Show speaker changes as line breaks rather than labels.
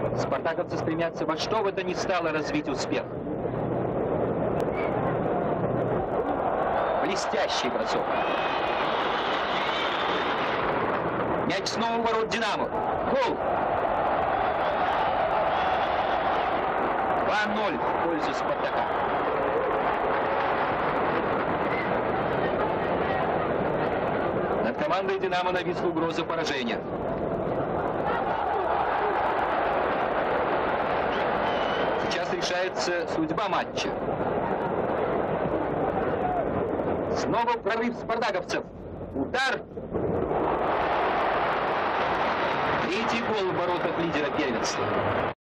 Спартаковцы стремятся во что бы то ни стало развить успех. Блестящий бросок. Мяч снова у ворот «Динамо». Гол! 2-0 в пользу «Спартака». Над командой «Динамо» нависла угроза поражения. Сейчас решается судьба матча. Снова прорыв спартаковцев. Удар. Третий гол в воротах лидера первенства.